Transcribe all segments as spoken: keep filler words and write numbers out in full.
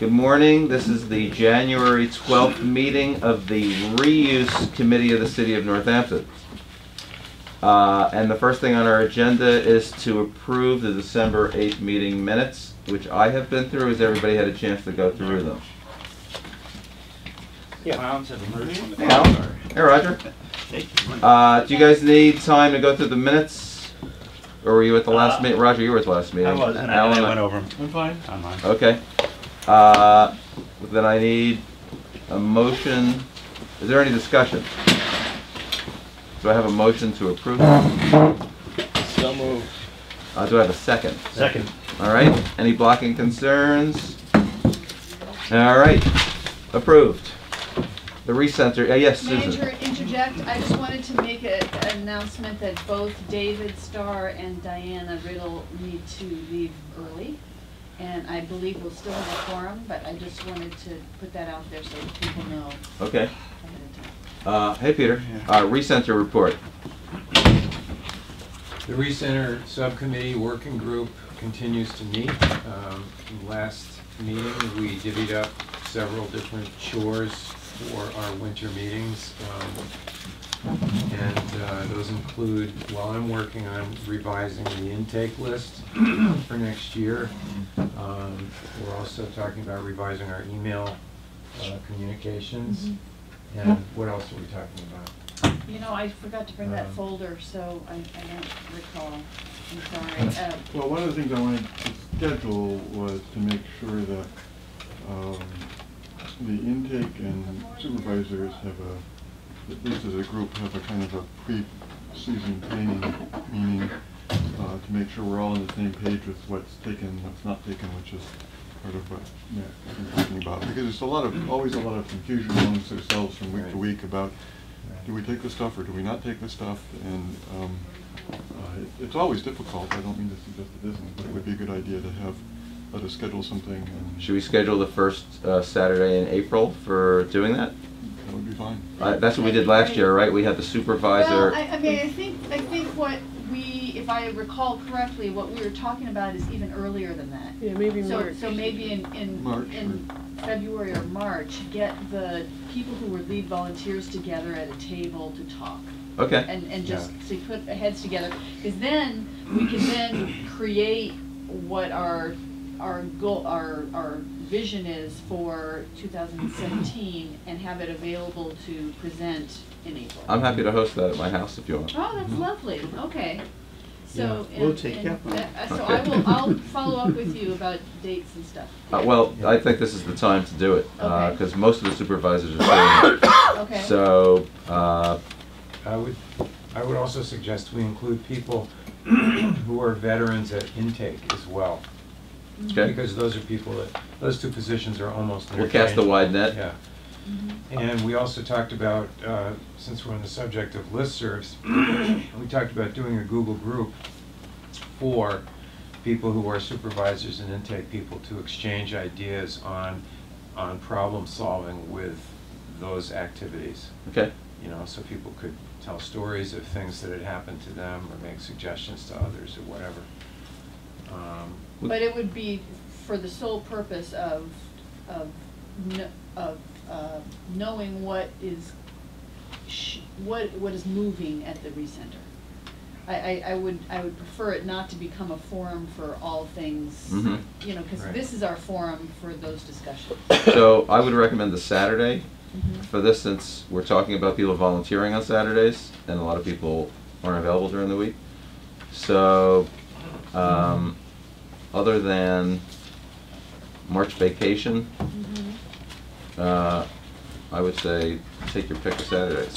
Good morning. This is the January twelfth meeting of the Reuse Committee of the City of Northampton. Uh, and the first thing on our agenda is to approve the December eighth meeting minutes, which I have been through. Has everybody had a chance to go through them? Yeah. Hey, Alan. Hey, Roger. Uh, do you guys need time to go through the minutes? Or were you at the last uh, meeting? Roger, you were at the last meeting. I was, and Alan, I, I went over them. I'm fine. I'm fine. Okay. Uh, then I need a motion. Is there any discussion? Do I have a motion to approve? So moved. Uh, do I have a second? Second. All right. Any blocking concerns? All right. Approved. The recenter. Uh, yes, May I Susan. inter interject? I just wanted to make a, an announcement that both David Starr and Diana Riddle need to leave early. And I believe we'll still have a quorum, but I just wanted to put that out there so that people know Okay. ahead of time. Uh, hey, Peter. Uh, recenter report. The Recenter Subcommittee Working Group continues to meet. Um, last meeting, we divvied up several different chores for our winter meetings. Um, and uh, those include, while I'm working on revising the intake list for next year, um, we're also talking about revising our email uh, communications. Mm-hmm. And what else are we talking about? You know, I forgot to bring that Um, folder, so I, I don't recall. I'm sorry. Uh, Well, one of the things I wanted to schedule was to make sure that um, the intake and supervisors have a, at least as a group, have a kind of a pre-season planning meeting uh, to make sure we're all on the same page with what's taken, what's not taken, which is part of what Matt has been talking about. Because there's a lot of, always a lot of confusion amongst ourselves from week Right. to week about do we take the stuff or do we not take the stuff, and um, uh, it, it's always difficult. I don't mean to suggest it isn't, but it would be a good idea to have, let us schedule something. And Should we schedule the first uh, Saturday in April for doing that? that would be fine. Uh, that's what we did last year, right? We had the supervisor. Well, I, I mean, I think, I think what we, if I recall correctly, what we were talking about is even earlier than that. Yeah, maybe So, March. so maybe in, in, March, in February or March, get the people who were lead volunteers together at a table to talk. Okay. And, and just Yeah. to put heads together, because then we can then create what our, our goal, our, our vision is for two thousand seventeen and have it available to present in April. I'm happy to host that at my house if you want. Oh, that's lovely, okay. So, Yeah, we'll and- take and care of that- that. uh, so I will, I'll follow up with you about dates and stuff. Uh, well, I think this is the time to do it, Okay. because most of the supervisors are saying Okay. So, uh, I would, I would also suggest we include people who are veterans at intake as well. okay, Because those are people that, those two positions are almost we'll cast the interchangeable. wide net. Yeah. Mhm. And we also talked about, uh, since we're on the subject of listservs, we talked about doing a Google group for people who are supervisors and intake people to exchange ideas on, on problem solving with those activities. Okay. You know, so people could tell stories of things that had happened to them or make suggestions to others or whatever. Um, But it would be for the sole purpose of, of, kn- of, uh, knowing what is, sh what, what is moving at the recenter. I, I, I would, I would prefer it not to become a forum for all things, Mhm. you know, because Right. this is our forum for those discussions. So I would recommend the Saturday Mhm. for this, since we're talking about people volunteering on Saturdays, and a lot of people aren't available during the week. So, um, other than March vacation, Mhm. uh, I would say take your pick of Saturdays.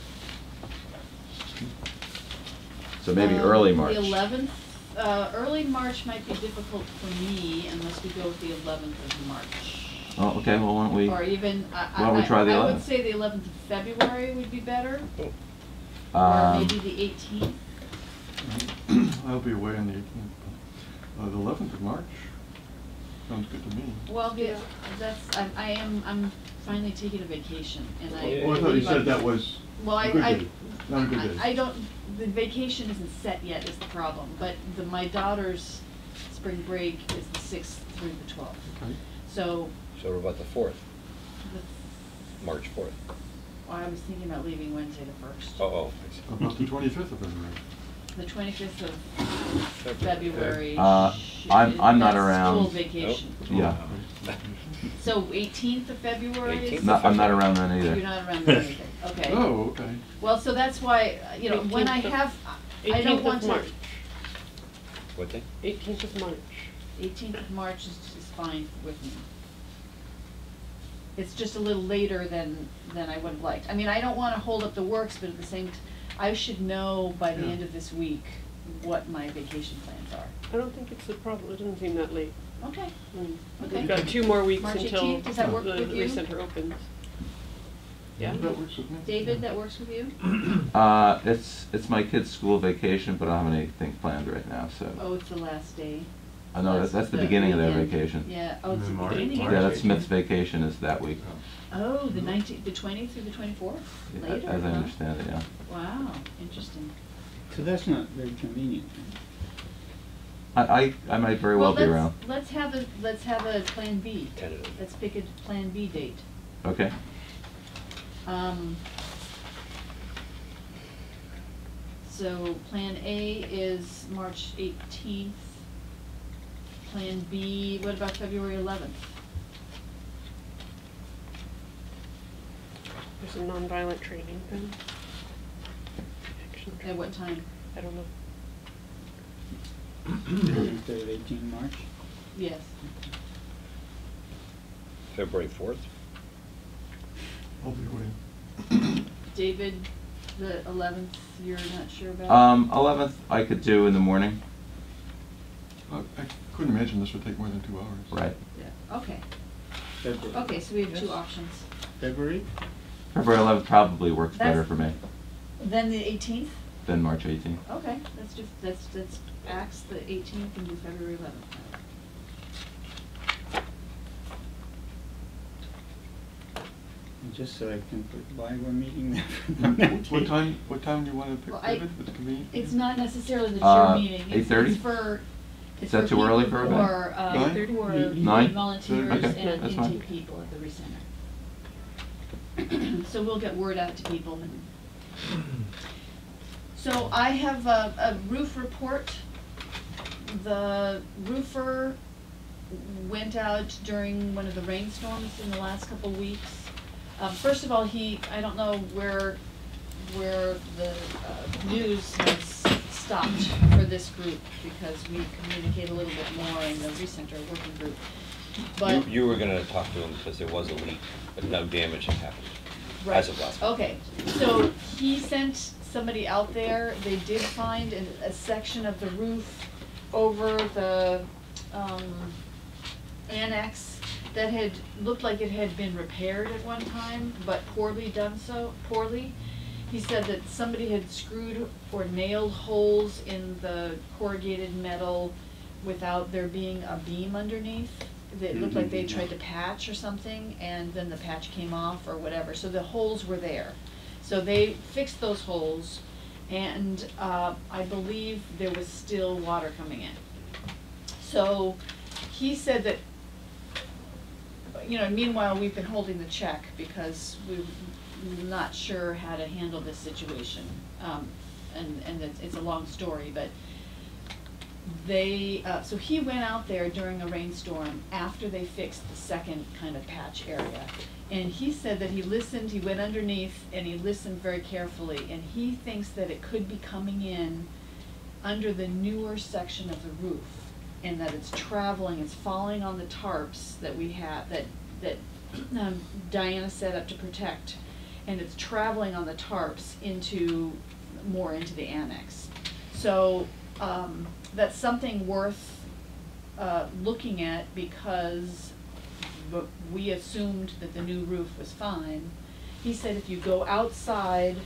So maybe Um, early March. The eleventh, uh, early March might be difficult for me unless we go with the eleventh of March. Oh, okay, well, why don't we, Or even, I, Why don't we I, try the I would eleventh? say the eleventh of February would be better, or um, maybe the eighteenth. I'll be away on the eighteenth. Uh, the eleventh of March sounds good to me. Well, the, that's, I, I am, I'm finally taking a vacation, and I. Oh, I thought you said that was Well, I, a good I, day, not a good day. I, I don't, the vacation isn't set yet is the problem, but the, my daughter's spring break is the sixth through the twelfth. Okay. So So what about the fourth, The- March fourth? Well, I was thinking about leaving Wednesday the first. Oh, oh, I see. About the twenty-fifth of February. The twenty-fifth of February. Uh, sh- I'm- I'm not that's around. School vacation. Yeah. So eighteenth of February? is- eighteenth No, I'm not around then You're either. not around then either, okay. Oh, okay. Well, so that's why, uh, you know, when I eighteenth of- have, I don't eighteenth want of to. March. What day? eighteenth of March. eighteenth of March is, is fine with me. It's just a little later than, than I would have liked. I mean, I don't wanna hold up the works, but at the same, t- I should know by the Yeah. end of this week what my vacation plans are. I don't think it's a problem, it doesn't seem that late. Okay, Mm. okay. We've got two more weeks March until eighteenth, does that work the with you? recenter opens. Yeah? That works with me. David, that works with you? Uh, it's, it's my kid's school vacation, but I don't have anything planned right now, so. Oh, it's the last day. I know, that's, that's the beginning of their weekend. vacation. Yeah, oh, it's the And then March- beginning. March Yeah, that's eighteenth. Smith's vacation is that week, Oh, the nineteenth, the twentieth through the twenty-fourth, yeah, later, as I huh? understand it, yeah. Wow, interesting. So that's not very convenient. I, I, I might very well be let's- around. Let's have a, let's have a Plan B. Tentative. Let's pick a Plan B date. Okay. Um, so Plan A is March eighteenth. Plan B, what about February eleventh? There's a nonviolent training thing. Action At training. what time? I don't know. Instead of eighteen March? Yes. February fourth? I'll be away. David, the eleventh, you're not sure about? Um, eleventh I could do in the morning, Uh, I couldn't imagine this would take more than two hours. right? Yeah, okay. February. Okay, so we have two Yes. options. February? February eleventh probably works better That's- for me Then the eighteenth? than March eighteenth. Okay, let's do, let's, let's axe the eighteenth and do February eleventh. And just so I can put why we're meeting What there. what time, what time do you want to pick, Well, I- David? What's convenient? It's not necessarily the Uh, chair meeting. It's- eight thirty? It's for, it's Is that for too early people for a who event? are, uh, Nine? who are Nine? volunteers Okay, and that's fine. intake people at the recenter. So we'll get word out to people. So I have a, a roof report. The roofer went out during one of the rainstorms in the last couple weeks. Um, first of all, he, I don't know where, where the, uh, news has stopped for this group, because we communicate a little bit more in the recenter working group. But. You, you were gonna talk to him because there was a leak, but no damage had happened. Right. As of last. Okay, so he sent somebody out there. They did find an, a section of the roof over the, um, annex that had, looked like it had been repaired at one time, but poorly done so, poorly. He said that somebody had screwed or nailed holes in the corrugated metal without there being a beam underneath. It looked like they tried to patch or something, and then the patch came off or whatever, so the holes were there. So they fixed those holes, and uh, I believe there was still water coming in. So he said that, you know, meanwhile, we've been holding the check because we we're not sure how to handle this situation. Um, and, and it's, it's a long story, but they, uh, so he went out there during a rainstorm after they fixed the second kind of patch area. And he said that he listened, he went underneath and he listened very carefully, and he thinks that it could be coming in under the newer section of the roof, and that it's traveling, it's falling on the tarps that we have, that, that um, Diana set up to protect, and it's traveling on the tarps into, more into the annex. So, um, that's something worth, uh, looking at, because but we assumed that the new roof was fine. He said if you go outside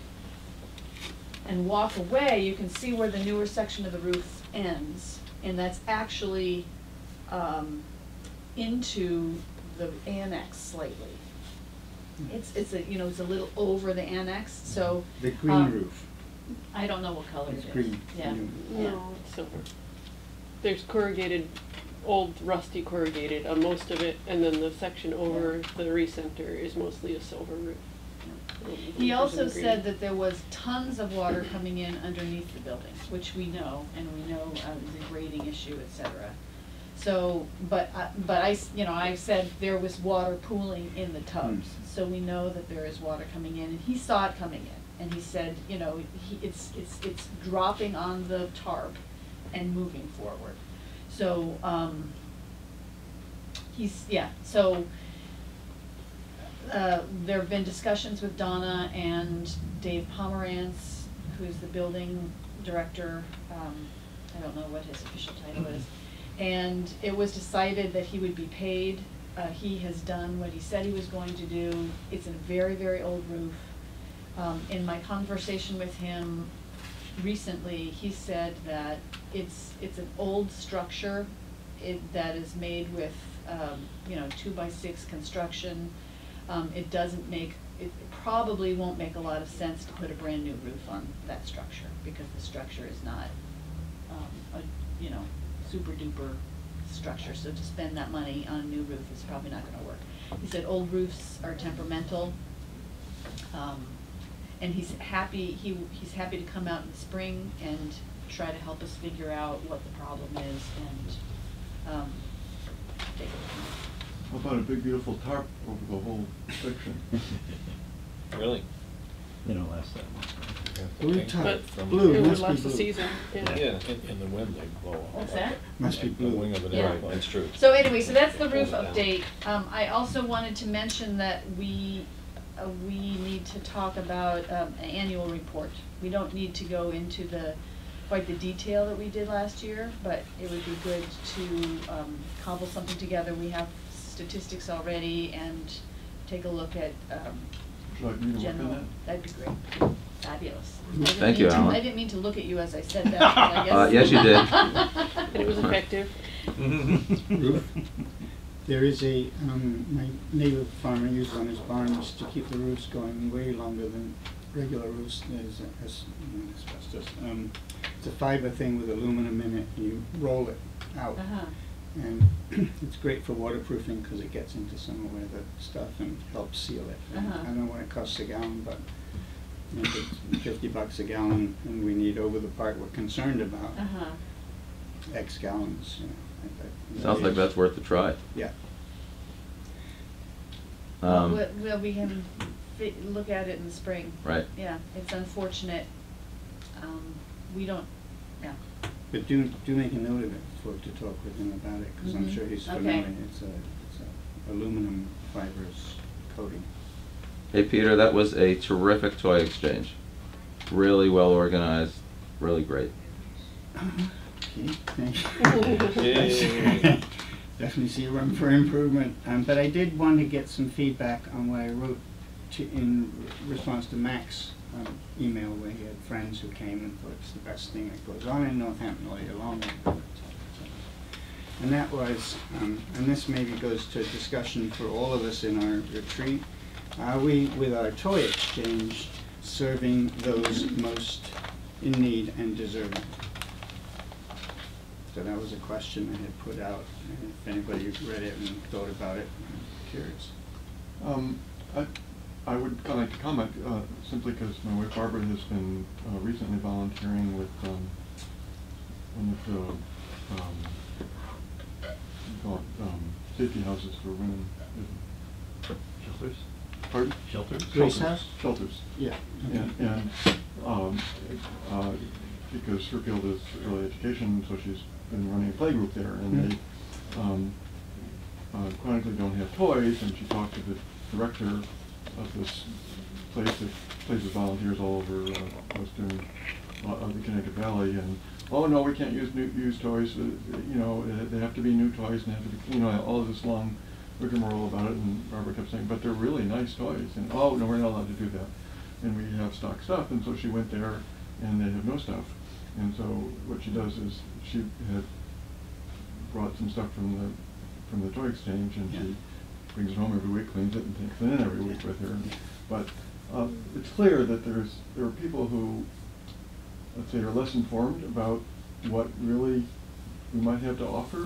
and walk away, you can see where the newer section of the roof ends, and that's actually, um, into the annex slightly. It's, it's a, you know, it's a little over the annex, so. The green um, roof. I don't know what color it It's is. green. Yeah, Green. yeah. No, it's silver. There's corrugated old rusty corrugated on most of it, and then the section over the recenter is mostly a silver roof. Um, He there's also some green. said that there was tons of water coming in underneath the building, which we know, and we know uh, is a grading issue, et cetera. So, but, I- but I, s- you know, I said there was water pooling in the tubs, so we know that there is water coming in, and he saw it coming in. And he said, you know, he, it's, it's, it's dropping on the tarp and moving forward. So, um, he's, yeah, so, uh, there have been discussions with Donna and Dave Pomerantz, who's the building director, um, I don't know what his official title is. And it was decided that he would be paid. Uh, he has done what he said he was going to do. It's a very, very old roof. Um, in my conversation with him recently, he said that it's, it's an old structure it, that is made with, um, you know, two by six construction. Um, it doesn't make, it probably won't make a lot of sense to put a brand new roof on that structure, because the structure is not, um, a, you know, super duper structure, so to spend that money on a new roof is probably not gonna work. He said old roofs are temperamental, um, and he's happy, he, he's happy to come out in the spring and try to help us figure out what the problem is and, um, take it from there. How about a big beautiful tarp over the whole section? Really? They don't last that long. Blue top, But blue, it would must be last the blue. season, yeah. Yeah, in, in the wind they blow off. What's that? Must be The blue. wing of an Yeah. airplane, that's true. So anyway, so that's the roof Hold it down. update. Um, I also wanted to mention that we, uh, we need to talk about, um, an annual report. We don't need to go into the, quite the detail that we did last year, but it would be good to, um, cobble something together. We have statistics already, and take a look at, um, Would you like me to work general, on that? that'd be great. Fabulous. I didn't Thank you, mean to- Alan. I didn't mean to look at you as I said that, but I guess. Uh, yes, you did. It was effective. Roof. There is a, um, my neighbor farmer uses on his barns to keep the roofs going way longer than regular roofs. There's a- as- mm, asbestos. Um, it's a fiber thing with aluminum in it, and you roll it out. Uh-huh. And it's great for waterproofing because it gets into some of the stuff and helps seal it. And Uh-huh. I don't know what it costs a gallon, but I think it's fifty bucks a gallon, and we need over the part we're concerned about, Uh-huh. X gallons, you know. I- I- Sounds like that's worth a try. Yeah. Um, Well, well, we can fi- look at it in the spring. Right. Yeah, it's unfortunate. Um, we don't, yeah. But do, do make a note of it for, to talk with him about it, because I'm Mhm. sure he's Okay. familiar. It's a, it's a aluminum fibrous coating. Hey, Peter, that was a terrific toy exchange. Really well organized, really great. Okay, thank you. Yay. Definitely see room for improvement. Um, but I did want to get some feedback on what I wrote to, in response to Mac's um, email, where he had friends who came and thought it's the best thing that goes on in Northampton all year long. And that was, um, and this maybe goes to discussion for all of us in our retreat. Are we, with our toy exchange, serving those most in need and deserving? So that was a question I had put out, and if anybody read it and thought about it, I'm curious. Um, I, I would I'd like to comment, uh, simply because my wife Barbara has been uh, recently volunteering with, um, one of the, um, what do you call it, um, safety houses for women. Shelters? Pardon? Shelters? Grace House? Shelters. Yeah. And, and, um, uh, because her field is early education, so she's been running a play group there, and they, um, uh, chronically don't have toys, and she talked to the director of this place that places volunteers all over, uh, western, uh, of the Connecticut Valley, and, oh, no, we can't use new, used toys, uh, you know, uh, they have to be new toys, and they have to be, you know, all of this long rigmarole about it, and Barbara kept saying, but they're really nice toys, and, oh, no, we're not allowed to do that, and we have stock stuff, and so she went there, and they have no stuff, and so what she does is, she had brought some stuff from the, from the toy exchange, and Yeah. she brings it home every week, cleans it, and takes it in every week with her, but, uh, it's clear that there's, there are people who, let's say, are less informed about what really we might have to offer,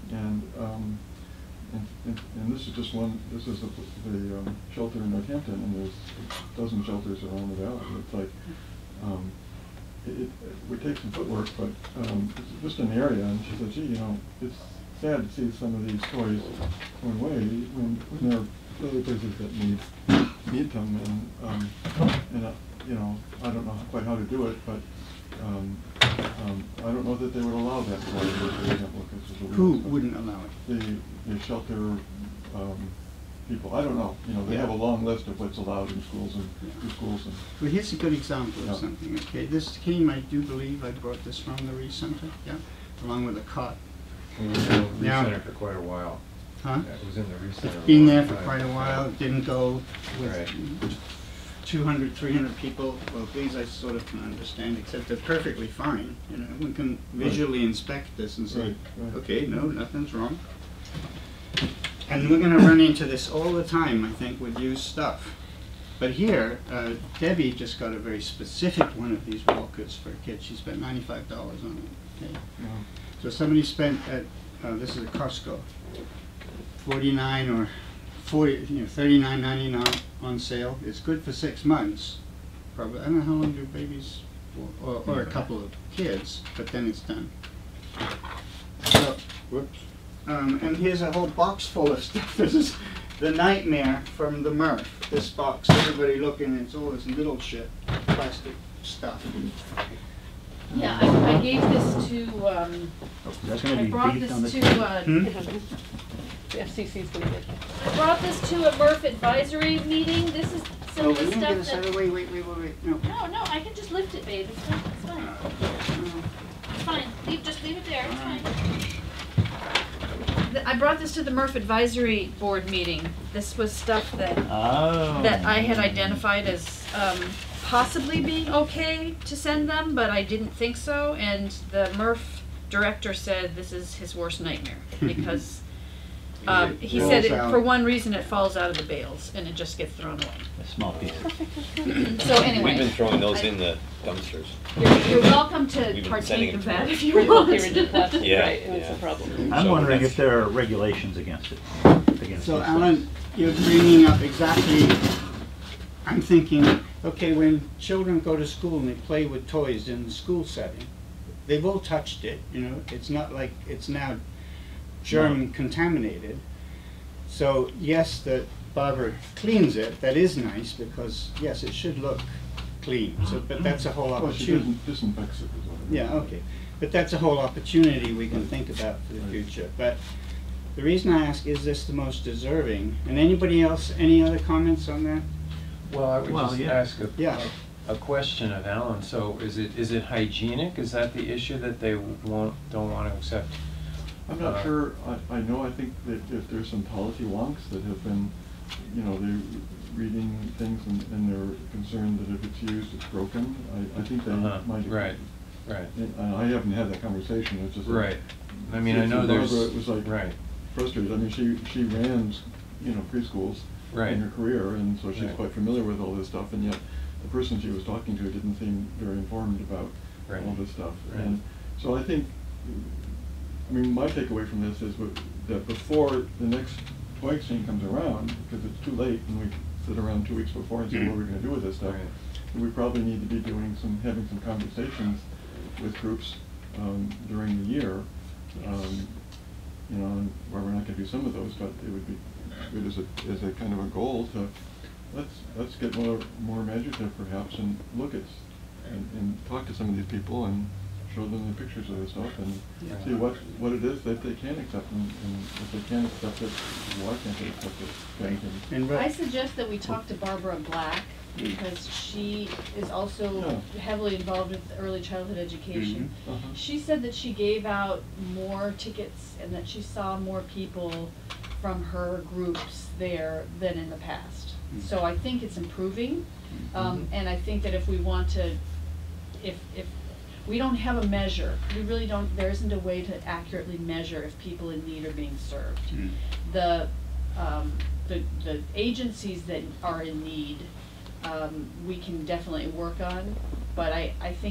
And, um, and, and, and this is just one, this is the, the um, shelter in Northampton, and there's a dozen shelters around the valley. It's like, um, it, it would take some footwork, but um, it's just an area, and she said, gee, you know, it's sad to see some of these toys going away when, when there are other places that need need them, and um, and uh, you know, I don't know quite how to do it, but um, um, I don't know that they would allow that, for example, because of the Who rules, but wouldn't allow it? The the shelter um, people. I don't know. You know, they have a long list of what's allowed in schools and through schools and. Well, here's a good example Yeah. of something, okay? This came, I do believe, I brought this from the Reese Center, yeah, along with a cot. We were in the Now- recenter for quite a while. Huh? Yeah, it was in the recenter. It's been a there long for time. quite a while, it didn't go Right. with two hundred, three hundred people. Well, these I sort of can understand, except they're perfectly fine, you know? We can visually inspect this and say, Right, right. okay, no, nothing's wrong. And we're gonna run into this all the time, I think, with used stuff. But here, uh, Debbie just got a very specific one of these walkers for a kid. She spent ninety-five dollars on it, okay? You know, So somebody spent at, uh, this is a Costco, forty-nine or forty, you know, thirty-nine ninety-nine on sale. It's good for six months, probably. I don't know how long do babies, or, or, or a couple of kids, but then it's done. So, whoops. Um, and here's a whole box full of stuff. This is the nightmare from the Murph. This box, everybody looking, it's all this little shit, plastic stuff. Yeah, I, I gave this to, um, That's I brought this to, uh, Hmm? The F C C's gonna get I brought this to a Murph advisory meeting. This is some Oh, of we the didn't get a stuff second, that. wait, wait, wait, wait, wait, no. No, no, I can just lift it, babe. It's fine, it's fine. Uh, It's fine. Leave, just leave it there, it's fine. Th- I brought this to the Murph advisory board meeting. This was stuff that, Oh. that I had identified as, um, possibly being okay to send them, but I didn't think so, and the Murph director said this is his worst nightmare, because, um, he Falls said it, out. for one reason, it falls out of the bales, and it just gets thrown away. A small piece. So anyway. We've been throwing those I- in the dumpsters. You're, you're welcome to We've been sending partake them of to that her. if you the want. rigid plastic, Yeah, right, and it's yeah. a problem. I'm So wondering that's- if there are regulations against it. Against So these Alan, things. you're bringing up exactly, I'm thinking, okay, when children go to school and they play with toys in the school setting, they've all touched it, you know, it's not like it's now germ contaminated. So yes, that Barbara cleans it, that is nice, because yes, it should look clean, so, but that's a whole Well, she opportunity. doesn't disinfects it, is what I mean. Yeah, okay, but that's a whole opportunity we can think about for the Right. future. But the reason I ask, is this the most deserving? And anybody else, any other comments on that? Well, I would Well, just yeah. ask a, Yeah. a question of Alan. So is it, is it hygienic? Is that the issue that they won't, don't want to accept? I'm not Uh, sure, I, I know, I think that if there's some policy wonks that have been, you know, they're reading things and, and they're concerned that if it's used, it's broken, I, I think they Uh-huh, might. right, right. And and I haven't had that conversation, it's just. that- Right. I mean, I See, know for there's, Barbara, it was like right, frustrated, I mean, she, she ran, you know, preschools Right. in her career, and so she's Right. quite familiar with all this stuff, and yet the person she was talking to didn't seem very informed about Right. all this stuff. Right. And so I think, I mean, my takeaway from this is what- that before the next toy exchange comes around, because it's too late, and we sit around two weeks before and say, what are we gonna do with this stuff? Right. We probably need to be doing some, having some conversations with groups, um, during the year. Um, you know, and where we're not gonna do some of those, but it would be good as a, as a kind of a goal to, let's, let's get more, more imaginative perhaps, and look at, and, and talk to some of these people and show them the pictures of this stuff and Yeah. see what, what it is that they can accept, and, and if they can't accept it, why can't they accept it, kind of thing. And I Ro- suggest that we talk to Barbara Black, because she is also Yeah. heavily involved with early childhood education. Mhm. Uh-huh. She said that she gave out more tickets and that she saw more people from her groups there than in the past. So I think it's improving, um, and I think that if we want to, if, if, we don't have a measure, we really don't, there isn't a way to accurately measure if people in need are being served. Mm. The, um, the, the agencies that are in need, um, we can definitely work on, but I, I think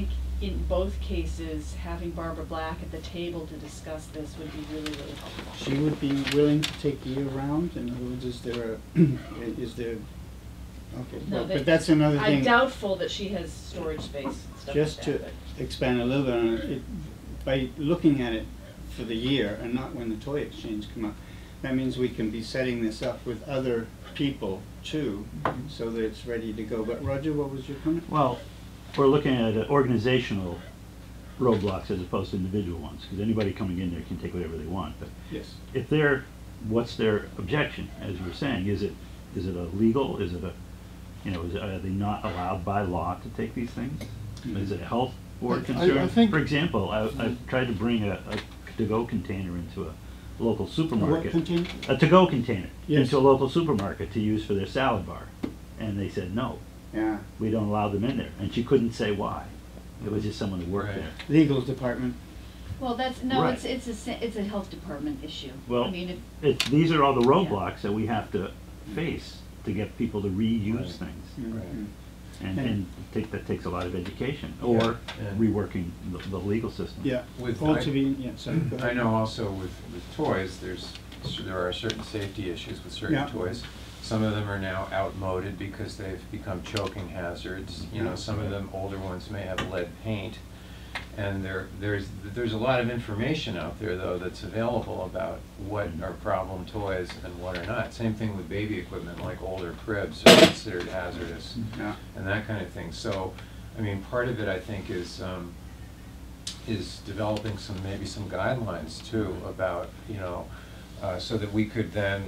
in both cases, having Barbara Black at the table to discuss this would be really, really helpful. She would be willing to take year round? In other words, is there a, is there, okay, No, well, they- but that's another thing. I'm doubtful that she has storage space and stuff Just like to that, expand a little bit on it, it, by looking at it for the year and not when the toy exchange come up, that means we can be setting this up with other people too, so that it's ready to go. But Roger, what was your comment? Well, we're looking at uh, organizational roadblocks as opposed to individual ones, because anybody coming in there can take whatever they want. But Yes. if they're, what's their objection, as you were saying? Is it, is it a legal, is it a, you know, is it, are they not allowed by law to take these things? Is it a health board I- I concern? think- For example, I, I've tried to bring a, a to-go container into a local supermarket. container? A to-go container Yes. into a local supermarket to use for their salad bar. And they said, no, Yeah, we don't allow them in there. And she couldn't say why. It was just someone who worked Right. there. legal department. Well, that's, no, Right. it's, it's a, sa- it's a health department issue. Well, I mean, if, It, these are all the roadblocks that we have to face to get people to reuse Right. things. Mhm. And, And- and take, that takes a lot of education, Yeah, or and- reworking the, the legal system. Yeah, With- all I- to be, yeah, sorry. go I ahead. know also with, with toys, there's, there are certain safety issues with certain Yeah. toys. Some of them are now outmoded because they've become choking hazards. You know, some of them, older ones, may have lead paint. And there, there's, there's a lot of information out there, though, that's available about what are problem toys and what are not. Same thing with baby equipment, like older cribs are considered hazardous Yeah. and that kind of thing. So, I mean, part of it, I think, is, um, is developing some, maybe some guidelines too about, you know, uh, so that we could then,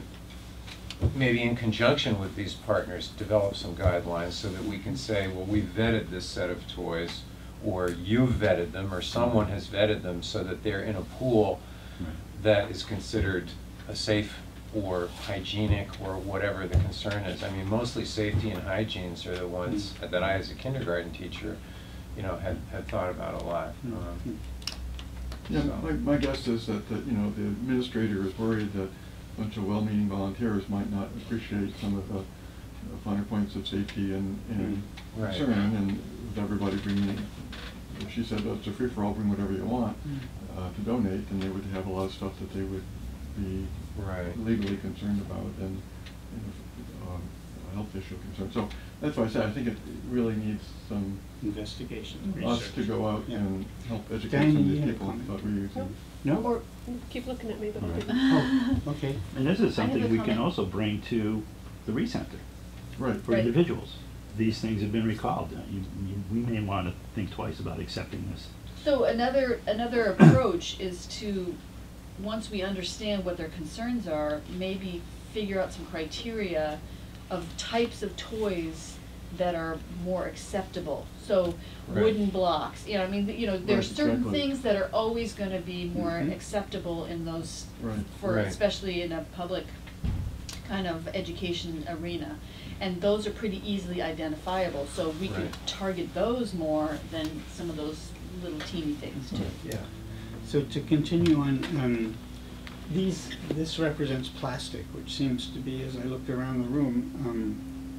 maybe in conjunction with these partners, develop some guidelines so that we can say, well, we vetted this set of toys, or you've vetted them, or someone has vetted them, so that they're in a pool Right. that is considered a safe or hygienic or whatever the concern is. I mean, mostly safety and hygienes are the ones that I, as a kindergarten teacher, you know, had, had thought about a lot. Mm. Um, Yeah, So- my, my guess is that, that, you know, the administrator is worried that a bunch of well-meaning volunteers might not appreciate some of the uh, finer points of safety and, and Right. concern, and with everybody bringing, if she said, oh, it's a free-for-all, bring whatever you want, uh, to donate, then they would have a lot of stuff that they would be Right. legally concerned about, and, you know, um, a health issue concerned. So that's why I said, I think it really needs some, Investigation, us research. to go out Yeah. and help educate Danny, some of you these had a people comment. about reusing. No? Or, keep looking at me, but All right. Oh, okay. And this is I have something a we can comment. also bring to the recenter Right. for Right. individuals. These things have been recalled. Uh, You, you, we may want to think twice about accepting this. so another, another approach is to, once we understand what their concerns are, maybe figure out some criteria of types of toys that are more acceptable. So Right. wooden blocks, you know, I mean, you know, there's Right, certain exactly. things that are always gonna be more Mhm. acceptable in those, Right. for, Right. especially in a public kind of education arena. And those are pretty easily identifiable, so we could Right. target those more than some of those little teeny things too. Yeah. So to continue on, um, these, this represents plastic, which seems to be, as I looked around the room, um,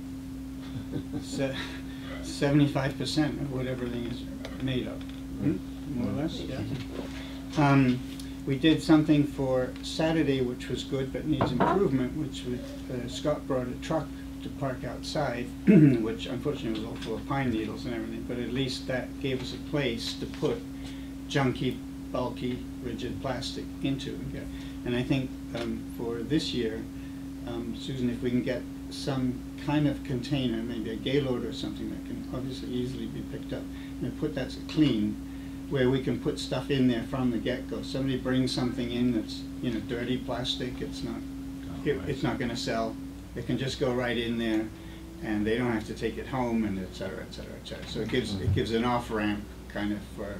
se- seventy-five percent of what everything is made of, hmm? More or less, yeah. Um, we did something for Saturday, which was good, but needs improvement, which would, uh, Scott brought a truck to park outside, which unfortunately was all full of pine needles and everything, but at least that gave us a place to put junky, bulky, rigid plastic into. and get- And I think um, for this year, um, Susan, if we can get some kind of container, maybe a Gaylord or something that can obviously easily be picked up, and put that clean, where we can put stuff in there from the get-go. Somebody brings something in that's, you know, dirty plastic, it's not, it, it's not gonna sell. It can just go right in there, and they don't have to take it home, and et cetera, et cetera, et cetera. So it gives, it gives an off-ramp kind of for,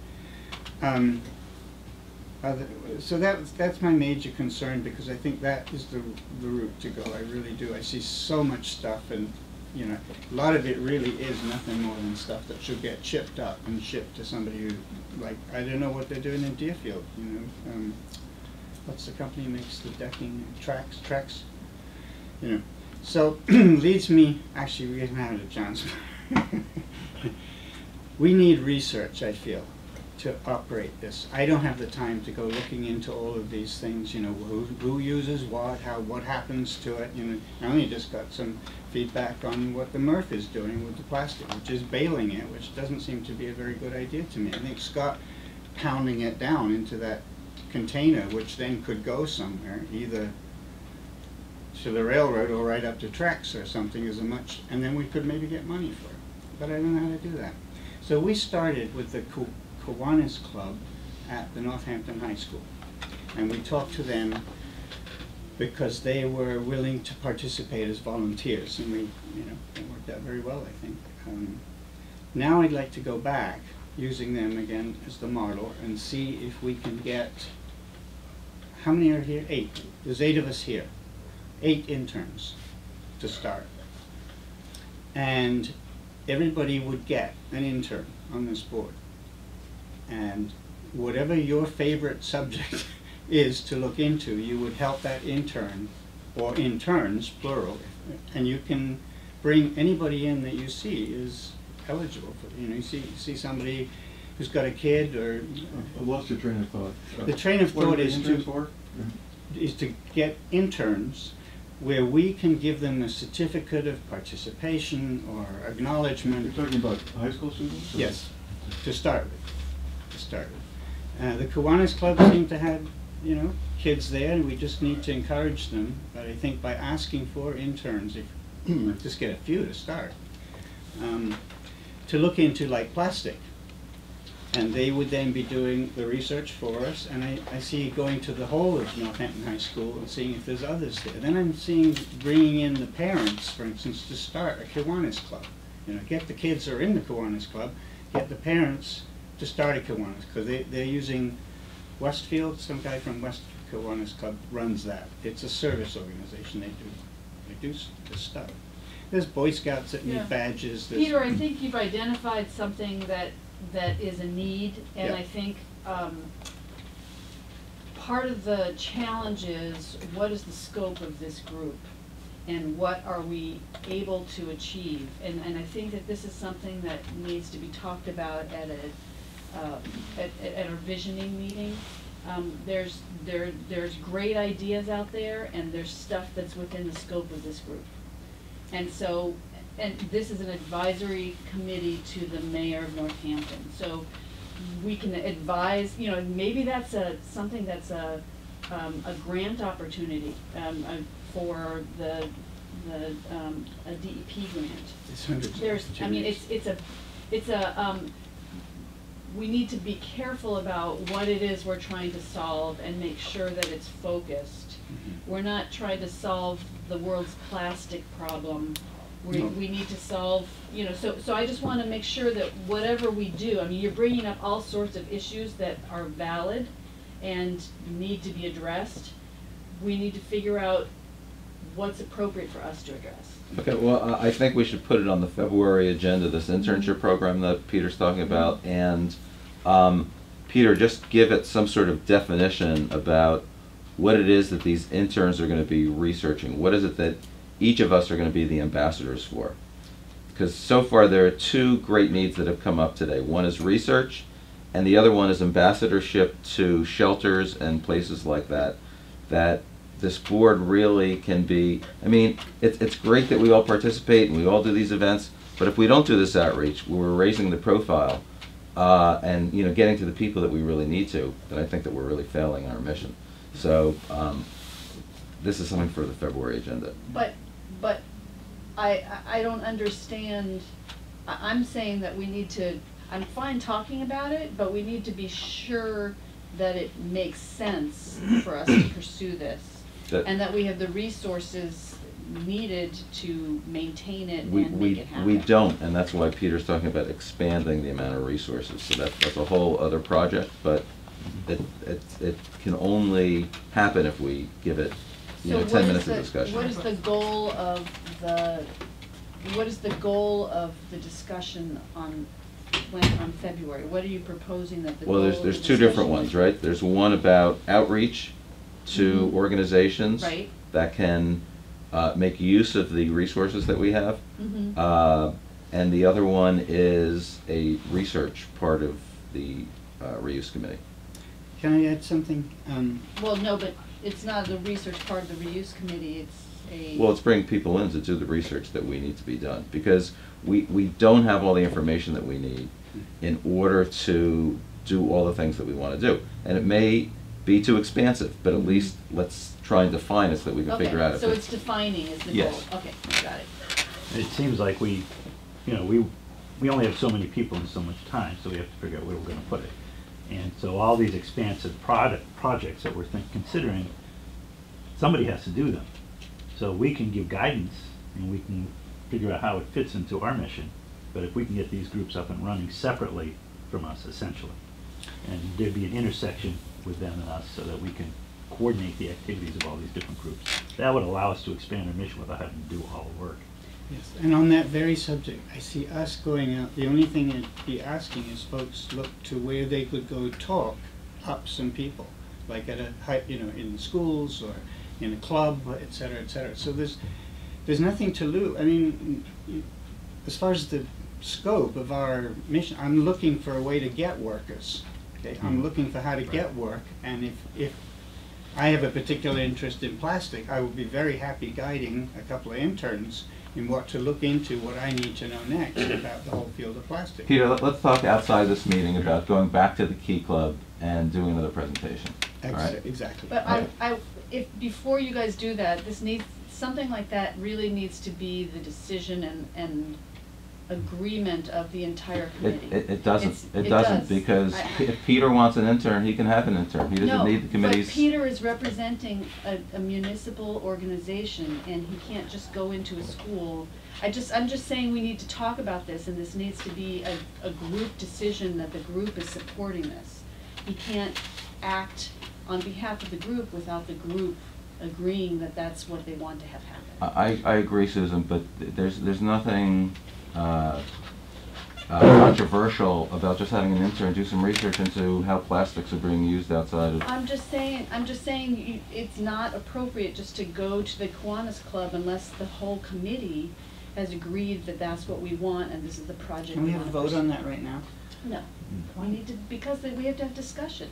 um, other, so that, that's my major concern, because I think that is the, the route to go, I really do. I see so much stuff, and, you know, a lot of it really is nothing more than stuff that should get chipped up and shipped to somebody who, like, I don't know what they're doing in Deerfield, you know? Um, what's the company that makes the decking, Trax, Trax? You know, so leads me, actually, we haven't had a chance. we need research, I feel, to operate this. I don't have the time to go looking into all of these things, you know, who, who uses what, how, what happens to it, you know. I only just got some feedback on what the M R F is doing with the plastic, which is baling it, which doesn't seem to be a very good idea to me. I think Scott pounding it down into that container, which then could go somewhere, either to the railroad or right up to tracks or something, is a much, and then we could maybe get money for it. But I don't know how to do that. So we started with the Ku- Kiwanis Club at the Northampton High School. And we talked to them because they were willing to participate as volunteers. And we, you know, it worked out very well, I think. Um, now I'd like to go back, using them again as the model, and see if we can get, how many are here? Eight. There's eight of us here. Eight interns to start. And everybody would get an intern on this board. And whatever your favorite subject is to look into, you would help that intern, or interns, plural, and you can bring anybody in that you see is eligible for, you know, you see, you see somebody who's got a kid, or... I lost your train of thought. Uh, The train of what are thought the is interns to, for? is to get interns where we can give them a certificate of participation or You're acknowledgement. talking about high school students? or- Yes, to start with, to start with. Uh, the Kiwanis Club seem to have, you know, kids there, and we just need to encourage them. But I think by asking for interns, if just get a few to start, um, to look into like plastic. And they would then be doing the research for us, and I, I see going to the whole of Northampton High School and seeing if there's others there. Then I'm seeing bringing in the parents, for instance, to start a Kiwanis Club. You know, get the kids who are in the Kiwanis Club, get the parents to start a Kiwanis, because they, they're using Westfield, some guy from West Kiwanis Club runs that. It's a service organization, they do, they do s- this stuff. There's Boy Scouts that Yeah. need badges. there's- Peter, I think you've identified something that, that is a need, and Yeah. I think, um, part of the challenge is, what is the scope of this group? And what are we able to achieve? And, and I think that this is something that needs to be talked about at a, um, at, at at our visioning meeting. Um, there's, there, there's great ideas out there, and there's stuff that's within the scope of this group. And so, and this is an advisory committee to the mayor of Northampton. So we can advise, you know, maybe that's a, something that's a, um, a grant opportunity, um, uh, for the, the, um, a D E P grant. There's hundreds of There's, I mean, opportunities. it's, it's a, it's a, um, we need to be careful about what it is we're trying to solve and make sure that it's focused. Mhm. We're not trying to solve the world's plastic problem. We, No. we need to solve, you know, so, so I just wanna make sure that whatever we do, I mean, you're bringing up all sorts of issues that are valid and need to be addressed. We need to figure out what's appropriate for us to address. Okay, well, I I think we should put it on the February agenda, this internship program that Peter's talking about, and, um, Peter, just give it some sort of definition about what it is that these interns are gonna be researching. What is it that each of us are gonna be the ambassadors for? Because so far, there are two great needs that have come up today. One is research, and the other one is ambassadorship to shelters and places like that, that this board really can be, I mean, it's, it's great that we all participate and we all do these events, but if we don't do this outreach, we're raising the profile, uh, and, you know, getting to the people that we really need to, then I think that we're really failing in our mission. So, um, this is something for the February agenda. But, but I, I I don't understand, I, I'm saying that we need to, I'm fine talking about it, but we need to be sure that it makes sense for us to pursue this. That- And that we have the resources needed to maintain it We, and make we, it happen. we don't, and that's why Peter's talking about expanding the amount of resources. So that, that's a whole other project, but it, it, it can only happen if we give it, you So know, what ten is minutes of the- discussion. What is the goal of the, what is the goal of the discussion on, when, on February? What are you proposing that the goal Well, of there's, the there's two different discussion ones, is? right? There's one about outreach to Mhm. organizations Right. that can uh, make use of the resources that we have. Mhm. Uh, and the other one is a research part of the uh, reuse committee. Can I add something? Um, Well, no, but it's not the research part of the reuse committee, it's a. Well, it's bringing people in to do the research that we need to be done, because we, we don't have all the information that we need in order to do all the things that we want to do. And it may be too expansive, but at least let's try and define it so that we can figure out Okay, if so it's. it's defining is the goal. Yes. Okay, got it. It seems like we, you know, we, we only have so many people and so much time, so we have to figure out where we're gonna put it. And so all these expansive product, projects that we're think, considering, somebody has to do them. So we can give guidance and we can figure out how it fits into our mission. But if we can get these groups up and running separately from us, essentially, and there'd be an intersection with them and us so that we can coordinate the activities of all these different groups. That would allow us to expand our mission without having to do all the work. Yes, and on that very subject, I see us going out, the only thing I'd be asking is folks look to where they could go talk up some people, like at a, high, you know, in schools or in a club, et cetera, et cetera. So there's, there's nothing to lose. I mean, as far as the scope of our mission, I'm looking for a way to get workers. Okay, I'm looking for how to get work, and if, if I have a particular interest in plastic, I would be very happy guiding a couple of interns in what to look into, what I need to know next about the whole field of plastic. Peter, let- let's talk outside this meeting about going back to the Key Club and doing another presentation, all Ex- right? Exactly. But I, I, if, before you guys do that, this needs, something like that really needs to be the decision and, and agreement of the entire It, committee. it, it doesn't, It's- it it doesn't, does. because I- P- if Peter wants an intern, he can have an intern. He doesn't need the committee's. No, but Peter is representing a, a municipal organization, and he can't just go into a school. I just, I'm just saying we need to talk about this, and this needs to be a, a group decision that the group is supporting this. He can't act on behalf of the group without the group agreeing that that's what they want to have happen. I, I agree, Susan, but th- there's, there's nothing uh, uh, controversial about just having an intern do some research into how plastics are being used outside of. I'm just saying, I'm just saying, you- it's not appropriate just to go to the Kiwanis Club unless the whole committee has agreed that that's what we want and this is the project Can we we have a want vote to on pursue. that right now? No, we need to, because we have to have discussion.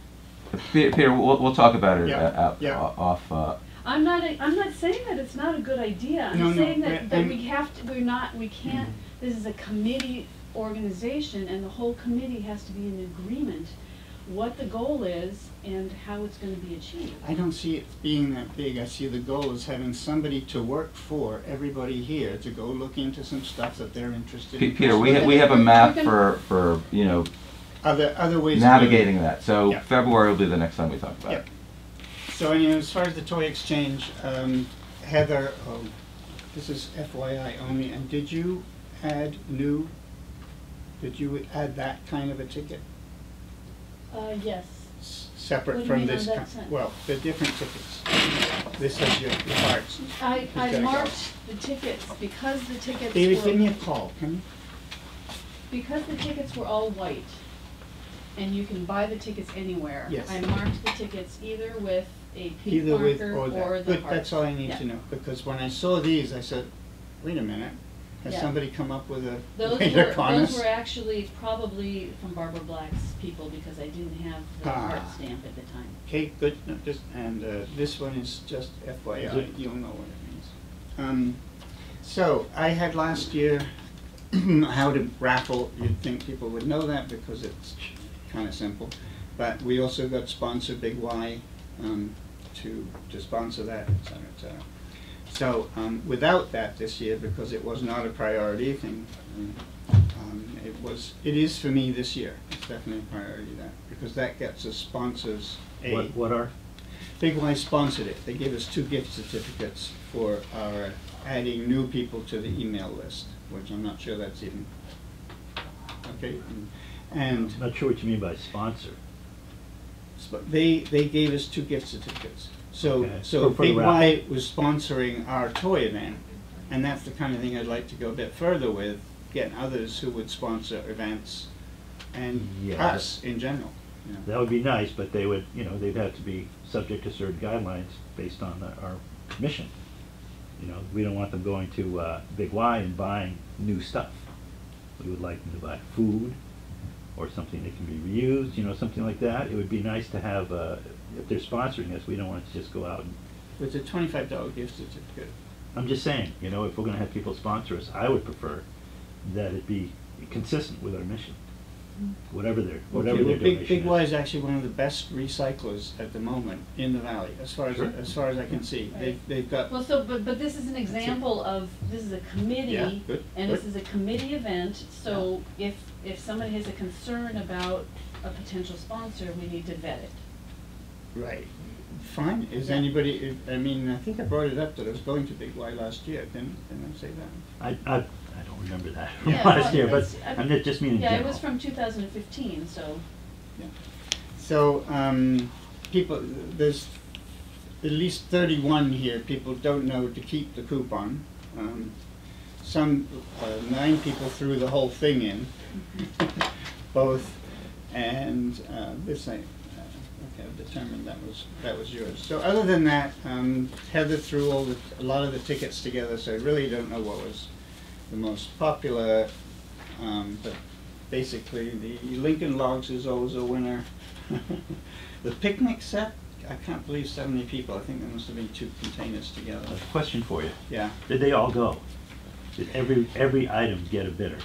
Peter, Peter, we'll, we'll talk about it Yeah, uh, out, yeah. o- off. Uh, I'm not, I'm not saying that it's not a good idea. No, I'm no, saying that, and- that we have to, we're not, we can't, Mm-hmm. this is a committee organization and the whole committee has to be in agreement what the goal is and how it's gonna be achieved. I don't see it being that big. I see the goal as having somebody to work for everybody here to go look into some stuff that they're interested P- in. Peter, we, ha- we have a map for, for, you know, Other, other ways of doing it. navigating that. So Yeah. February will be the next time we talk about Yep. it. So anyway, as far as the toy exchange, um, Heather, oh, this is F Y I only, and did you add new, did you add that kind of a ticket? Uh, yes. S- Separate What do you from mean on this, that ki- sense? well, they're different tickets. This has your, your cards. I, Who's I gotta go? marked the tickets because the tickets David, give me a were, call, can you? because the tickets were all white and you can buy the tickets anywhere. Yes. I marked the tickets either with a pink Either with marker or or that. the Good, heart. that's all I need Yeah. to know, because when I saw these, I said, wait a minute, has Yeah. somebody come up with a Those way to were, harness? those were actually probably from Barbara Black's people because I didn't have the Ah. heart stamp at the time. Okay, good, no, just, and, uh, this one is just F Y Is I, it- you'll know what it means. Um, so, I had last year how to raffle, you'd think people would know that because it's kinda simple. But we also got sponsor Big Y, um, to, to sponsor that, et cetera, et cetera. So, um, without that this year, because it was not a priority thing, um, um, it was, it is for me this year. It's definitely a priority that, because that gets us sponsors a. What, what are? Big Y sponsored it. They gave us two gift certificates for our adding new people to the email list, which I'm not sure that's even, okay, and- and. I'm not sure what you mean by sponsor. But they, they gave us two gift certificates. So, Okay. so For- for the Big raffle. Y was sponsoring our toy event, and that's the kind of thing I'd like to go a bit further with, getting others who would sponsor events and Yeah. us in general, you know. That would be nice, but they would, you know, they'd have to be subject to certain guidelines based on the- our mission. You know, we don't want them going to uh, Big Y and buying new stuff. We would like them to buy food or something that can be reused, you know, something like that. It would be nice to have, uh, if they're sponsoring us, we don't want it to just go out and, With a twenty-five dollar gift certificate. I'm just saying, you know, if we're gonna have people sponsor us, I would prefer that it be consistent with our mission. Whatever their, whatever Okay, their well, Big, donation Big Y is. is actually one of the best recyclers at the moment in the valley, as far as, Sure. as far as I can see. They've, they've got, Well, so, but, but this is an example of, this is a Yeah, committee, good, and this good. is a committee event, so if, if somebody has a concern about a potential sponsor, we need to vet it. right, fine, is Yeah. anybody, I mean, I think I brought it up that I was going to Big Y last year, didn't, didn't I say that? I, I, I don't remember that from Yeah, last well, year, but it's- I- I'm not just meaning Yeah, it general. was from two thousand fifteen, so, Yeah. So, um, people, there's at least thirty-one here, people don't know to keep the coupon. Um, some, uh, nine people threw the whole thing in, both, and, uh, this I, uh, okay, I've determined that was, that was yours. So other than that, um, Heather threw all the, a lot of the tickets together, so I really don't know what was the most popular, um, but basically the Lincoln Logs is always a winner. The picnic set, I can't believe seventy people, I think there must have been two containers together. A question for you. Yeah. Did they all go? Did every, every item get a bidder?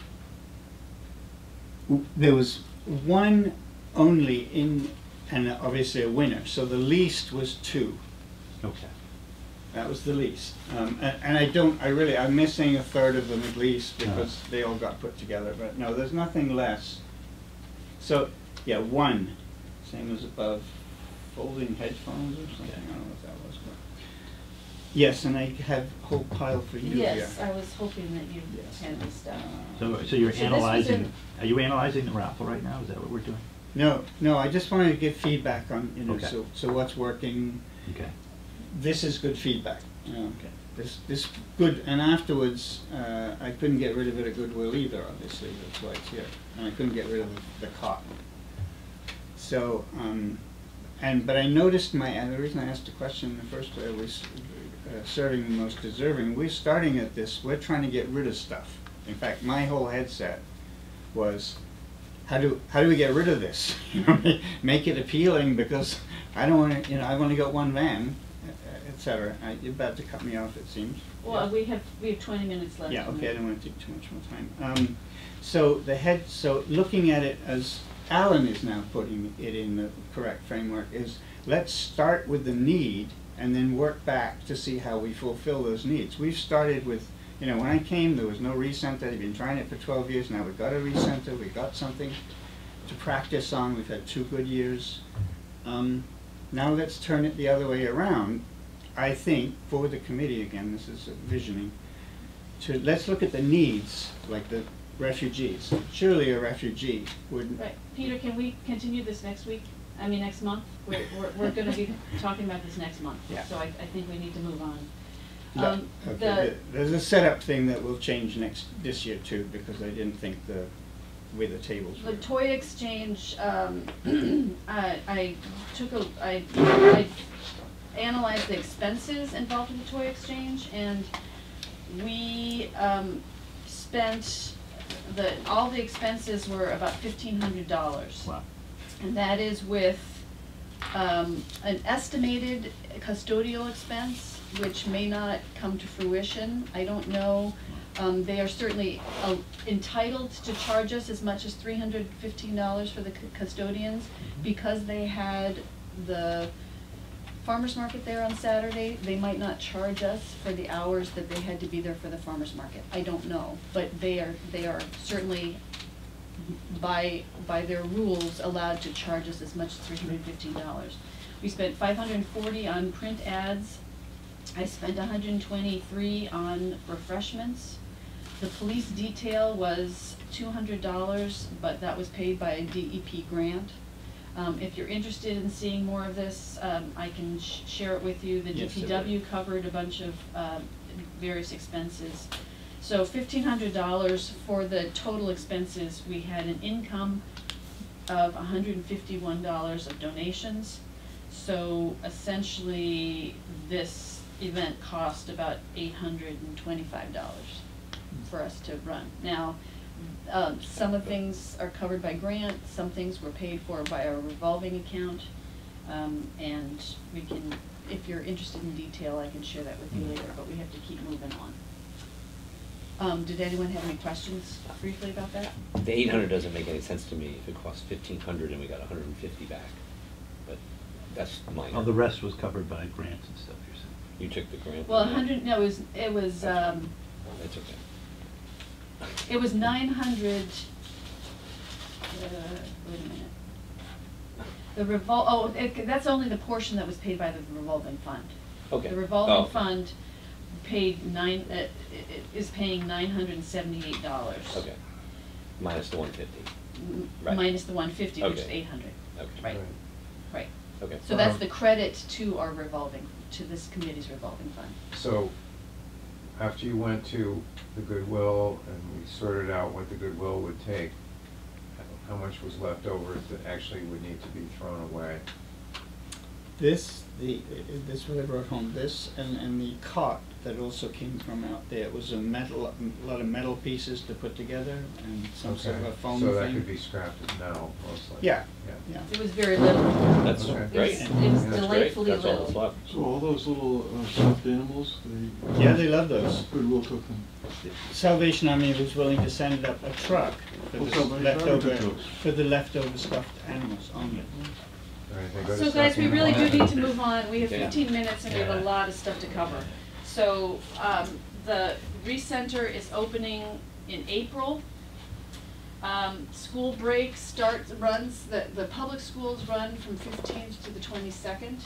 There was one only in, and obviously a winner, so the least was two. Okay. That was the least. Um, and, and I don't, I really, I'm missing a third of them at least Uh-huh. because they all got put together, but no, there's nothing less. So, yeah, one, same as above, folding headphones or something, I don't know what that was. But yes, and I have a whole pile for you here. yes, I was hoping that you Yes. had this stuff. So, so you're So this was analyzing, in- are you analyzing the raffle right now? Is that what we're doing? No, no, I just wanted to give feedback on, you know, Okay. so, so what's working. Okay. This is good feedback. Okay. This, this good, and afterwards, uh, I couldn't get rid of it at Goodwill either, obviously, that's why it's here. And I couldn't get rid of the cotton. So, um, and, but I noticed my, and the reason I asked the question in the first place was uh, serving the most deserving. We're starting at this, we're trying to get rid of stuff. In fact, my whole headset was, how do, how do we get rid of this? You know, make it appealing, because I don't want to, you know, I've only got one van, et cetera. Uh, You're about to cut me off, it seems. Well, we have, we have twenty minutes left. Yeah, on okay, I that. don't want to take too much more time. Um, so the head, so looking at it as Alan is now putting it in the correct framework, is let's start with the need and then work back to see how we fulfill those needs. We've started with, you know, when I came, there was no recenter. I've been trying it for twelve years. Now we've got a recenter. We've got something to practice on. We've had two good years. Um, now let's turn it the other way around. I think, for the committee, again, this is visioning, to, let's look at the needs, like the refugees. Surely a refugee would, Right, Peter, can we continue this next week? I mean, next month? We're, we're, we're gonna be talking about this next month. Yeah. So I, I think we need to move on. No, Um, okay, the, the- there's a setup thing that will change next, this year too, because I didn't think the way the tables were. the toy exchange, um, I, I took a, I, I analyzed the expenses involved in the toy exchange, and we, um, spent, the, all the expenses were about fifteen hundred dollars. Wow. And that is with um, an estimated custodial expense, which may not come to fruition. I don't know. Um, They are certainly uh, entitled to charge us as much as three hundred fifteen dollars for the cu- custodians, because they had the farmer's market there on Saturday. They might not charge us for the hours that they had to be there for the farmer's market. I don't know, but they are, they are certainly by, by their rules, allowed to charge us as much as three hundred fifteen dollars. We spent five hundred forty on print ads. I spent one hundred twenty-three on refreshments. The police detail was two hundred dollars, but that was paid by a D E P grant. Um, if you're interested in seeing more of this, um, I can sh- share it with you. The Yes, I D P W covered a bunch of, um, various expenses. So fifteen hundred dollars for the total expenses. We had an income of one hundred fifty-one dollars of donations. So essentially, this event cost about eight hundred and twenty-five dollars for us to run. Now, um, some of things are covered by grant, some things were paid for by our revolving account, um, and we can, if you're interested in detail, I can share that with you later, but we have to keep moving on. Um, did anyone have any questions briefly about that? The eight hundred doesn't make any sense to me if it costs fifteen hundred and we got a hundred and fifty back, but that's minor. Well, the rest was covered by grants and stuff, you're saying. You took the grant? Well, a on that? hundred, no, it was, it was, um, That's okay. it was nine hundred, uh, wait a minute. The revol, oh, it, that's only the portion that was paid by the revolving fund. Okay. The Oh, revolving okay. fund paid nine, uh, i- i- is paying nine hundred and seventy-eight dollars. Okay. Minus the one fifty. Right. Minus the one fifty, which is Okay. eight hundred. Okay. Right, right. Okay. So that's Um, the credit to our revolving, to this committee's revolving fund. So, after you went to the Goodwill and we sorted out what the Goodwill would take, how much was left over that actually would need to be thrown away? This, the, uh, this what I brought home, this and, and the cot that also came from out there, it was a metal, a lot of metal pieces to put together and some sort of a Okay, foam so that thing. could be scrapped now, mostly. Yeah, Yeah. yeah. It was very little. That's Okay. It great. was, it was That's great. delightfully That's all little. that's left. So all those little uh, stuffed animals, they. Yeah, they love those. Goodwill took them. Salvation Army was willing to send up a truck for Oh, the Salvation Army leftover, took those. for the leftover stuffed animals only. All right, they go to So guys, we stuffing really do animals. need to move on. We have Yeah. fifteen minutes and we have a Yeah. lot of stuff to cover. So, um, the recenter is opening in April. Um, school break starts, runs, the, the public schools run from fifteenth to the twenty-second.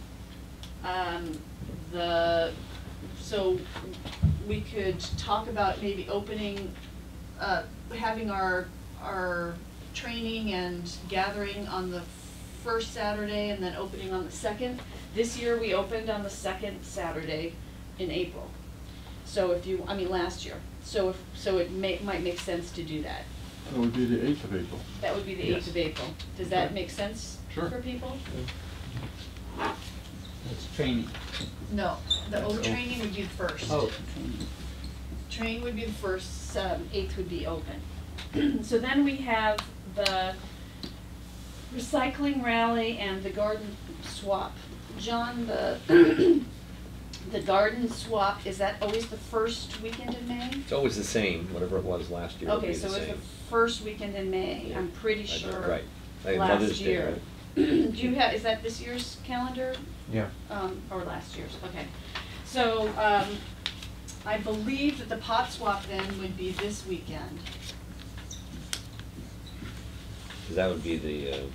Um, the, so we could talk about maybe opening, uh, having our, our training and gathering on the first Saturday and then opening on the second. This year, we opened on the second Saturday in April. So if you, I mean, last year. So if, so it may, might make sense to do that. That would be the eighth of April. That would be the Yes. eighth of April. Does that Sure. make sense Sure. for people? That's training. No, the O That's o- training would be the first. Oh, training. Training would be the first, um, eighth would be open. So then we have the recycling rally and the garden swap. John, the, the garden swap, is that always the first weekend in May? It's always the same, whatever it was last year will be Okay, the so same. it's the first weekend in May, Yeah. I'm pretty I know, sure. Right. Like last Mother's Day, year. right? Do you have, is that this year's calendar? Yeah. Um, or last year's, okay. So, um, I believe that the pot swap then would be this weekend. 'Cause that would be the, uh. that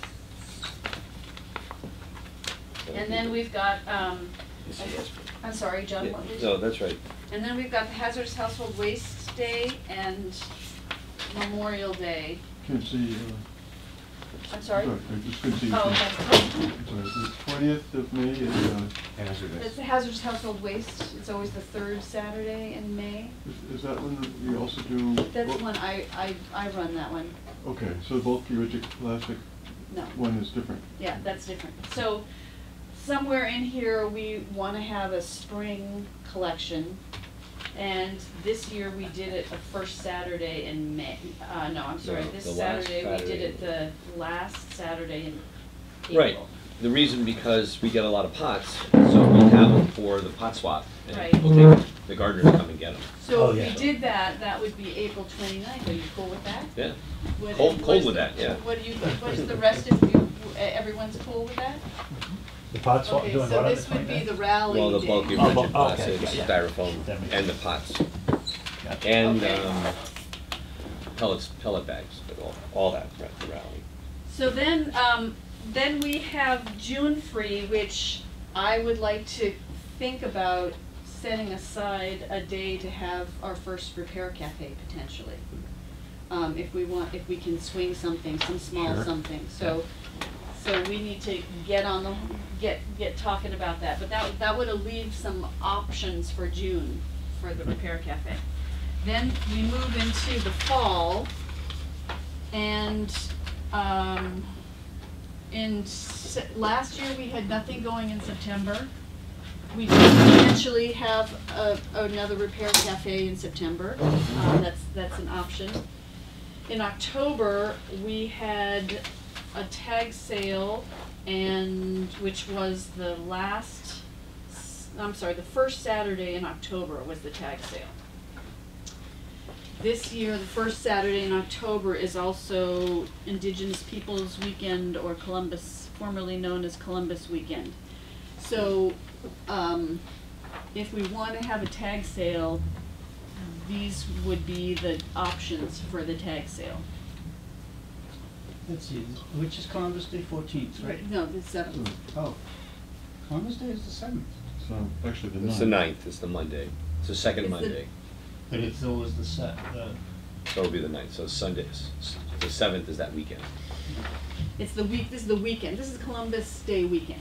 would And be then the- we've got, um, Yes, yes. I'm sorry, John, Yeah, what did No, that's right. And then we've got the Hazardous Household Waste Day and Memorial Day. Can't see, uh. I'm sorry? I just couldn't see. Oh, okay. Sorry, the twentieth of May is, uh, Hazardous. It's the Hazardous Household Waste, it's always the third Saturday in May. is, is that when we also do? That's well, one, I, I, I run that one. Okay, so both the original classic No. one is different. Yeah, that's different. So somewhere in here, we want to have a spring collection. And this year, we did it the first Saturday in May. Uh, no, I'm sorry, No, this the last Saturday, we did Saturday. it the last Saturday in April. Right. The reason because we get a lot of pots, so we have them for the pot swap. and Right. we'll take- The gardeners come and get them. So Oh, if yeah. we did that, that would be April twenty-ninth. Are you cool with that? Yeah. What- Cold- what cold is with the- that, yeah. What do you, what is the rest of you, everyone's cool with that? The pot swap, Okay, doing so what on the this would be twenty-ninth? the rally Well, the day. bulky Oh, rigid bu- okay, plastics, yeah. styrofoam, That makes and the sense. pots. Gotcha. And Okay. um, pellets, pellet bags, but all, all that, right, the rally. So then, um, then we have June free, which I would like to think about setting aside a day to have our first repair cafe potentially. Um, if we want, if we can swing something, some small Sure. something, so, so we need to get on the, get, get talking about that, but that, that would leave some options for June for the repair cafe. Then we move into the fall, and, um, in, Se- last year, we had nothing going in September. we potentially have a, another repair cafe in September. Uh, that's, that's an option. In October, we had a tag sale, and which was the last, I'm sorry, the first Saturday in October was the tag sale. This year, the first Saturday in October is also Indigenous Peoples Weekend, or Columbus, formerly known as Columbus Weekend. So, um, if we want to have a tag sale, these would be the options for the tag sale. Let's see, which is Columbus Day, fourteenth, right? No, the seventh. Oh, Columbus Day is the seventh, So, actually, the ninth. It's the ninth, it's the Monday. It's the second It's the- Monday, but it's always the set, the, so it'll be the ninth, so it's Sundays. The seventh is that weekend. It's the week, this is the weekend, this is Columbus Day weekend.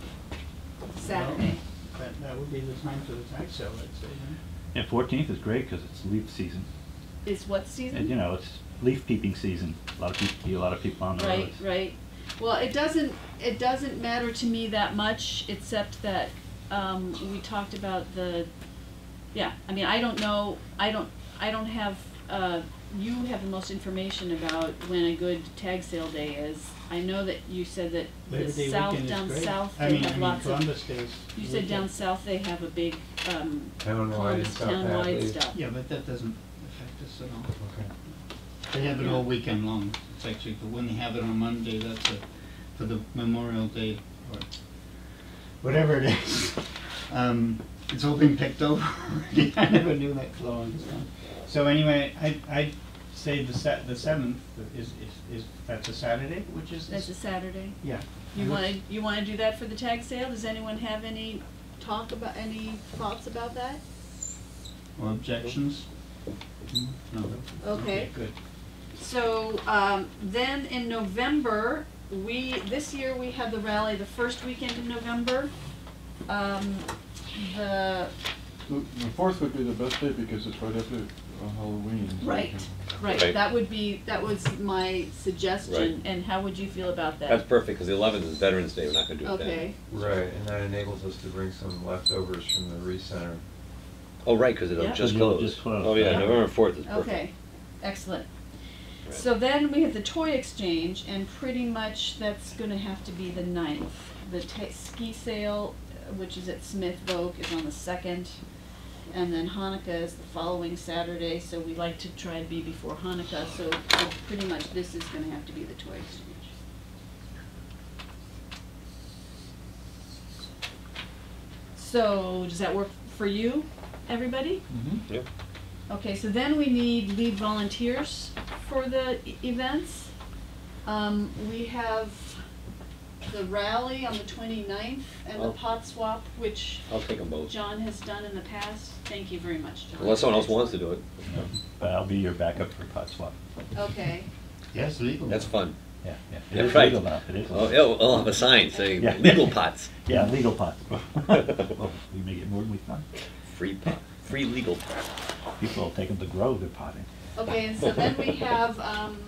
Saturday. that, that would be the time for the tag sale, I'd say, yeah. Yeah, fourteenth is great because it's leaf season. Is what season? And, you know, it's leaf peeping season. A lot of people, see a lot of people on the Right, roads. right. Well, it doesn't, it doesn't matter to me that much, except that, um, we talked about the, yeah, I mean, I don't know, I don't, I don't have, uh, you have the most information about when a good tag sale day is. I know that you said that the Labor Day south, weekend is down great. south, I they mean, I have mean, lots of, Columbus Day is you said down weekend. south they have a big, um, Townwide Columbus stuff, townwide Hadley. stuff. Yeah, but that doesn't affect us at all. Okay. They have it Yeah. all weekend long. It's actually, for when they have it on Monday, that's a, for the Memorial Day, or whatever it is. Um, it's all been picked over already. I never knew that flow on this one. So anyway, I, I'd say the se- the seventh is, is, is, that's a Saturday, which is? That's a Saturday. Yeah. You And wanna, it's- you wanna do that for the tag sale? Does anyone have any talk about, any thoughts about that? Or objections? No. Okay. Good. So, um, then in November, we, this year we have the rally the first weekend in November. Um, the, The the fourth would be the best day because it's right after uh, Halloween. so we right, can- right, Right. that would be, that was my suggestion, Right. and how would you feel about that? That's perfect, because the eleventh is Veterans Day, we're not gonna do it then. Okay, Right, and that enables us to bring some leftovers from the recenter. Oh, right, because it'll Yeah. just It'll close. just close, Oh, yeah, yeah. November fourth is perfect. okay, excellent. Right. So then we have the toy exchange, and pretty much that's gonna have to be the ninth. The ta- ski sale, uh, which is at Smith Voc, is on the second, and then Hanukkah is the following Saturday, so we like to try to be before Hanukkah, so so pretty much this is gonna have to be the toy exchange. So, does that work for you, everybody? Mm-hmm. Yep. Okay, so then we need lead volunteers for the e- events. Um, we have the rally on the twenty-ninth and the Oh. pot swap, which I'll take them both. John has done in the past. Thank you very much, John. Unless someone else wants to do it. But I'll be your backup for pot swap. Okay, Yes, legal. That's fun. Yeah, yeah. Yeah, It is right. legal now. It is. Oh, legal. yeah, I'll have a sign saying Yeah. legal pots. Yeah, legal pot. Well, we may get more than we thought. Free pot, free legal pot. People will take them to grow their potting. okay, and so then we have, um,